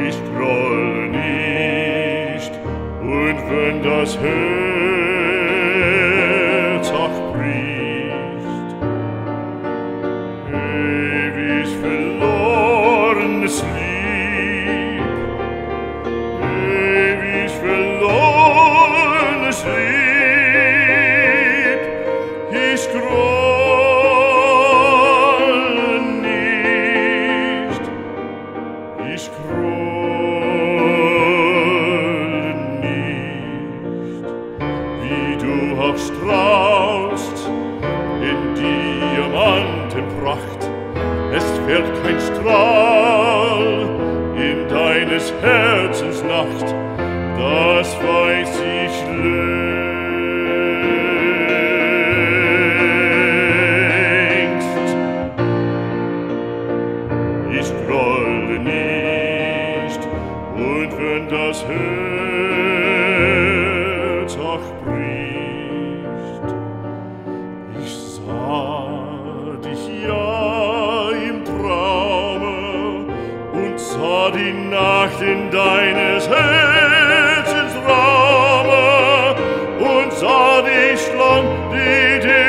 Ich grolle nicht, und wenn das Herz auch bricht, ewig verlorenes Lieb, ewig verlorenes Lieb, ich grolle nicht, ich grolle nicht, wie du auch strahlst in Diamantenpracht, es fällt kein Strahl in deines Herzens Nacht, das weiß ich längst. Ich grolle nicht, und wenn das Herz auch bricht, ich sah dich ja im Traume und sah die Nacht in deines Herzens Raume und sah dich lang, die